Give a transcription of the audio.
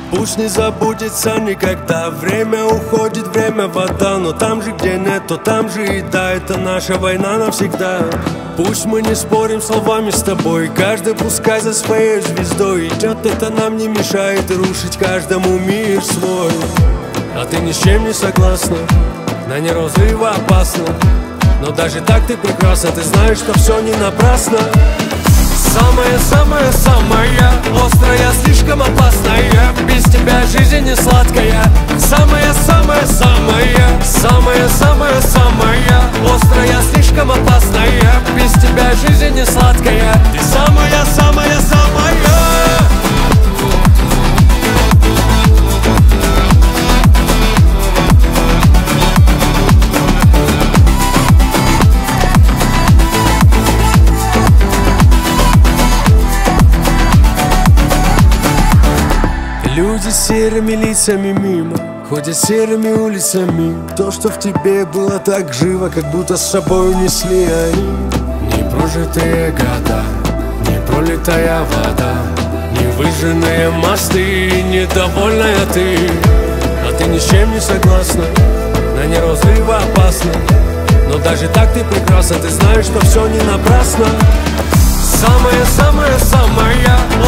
Пусть не забудется никогда. Время уходит, время вода. Но там же, где нет, то там же и да. Это наша война навсегда. Пусть мы не спорим словами с тобой, каждый пускай за своей звездой идет. Это нам не мешает рушить каждому мир свой. А ты ни с чем не согласна, на неразрыва опасно. Но даже так ты прекрасна, ты знаешь, что все не напрасно. Самая-самая-самая острая, слишком опасная. Без тебя жизнь не сладкая. Самая-самая-самая, самая-самая-самая острая, слишком опасная. Без тебя жизнь не сладкая. Ты самая-самая-самая. Люди с серыми лицами мимо, ходят серыми улицами. То, что в тебе было так живо, как будто с собой унесли они. Непрожитые года, непролитая вода, невыжженные мосты, недовольная ты. А ты ни с чем не согласна, на неразрыва опасно. Но даже так ты прекрасна, ты знаешь, что все не напрасно. Самая-самая-самая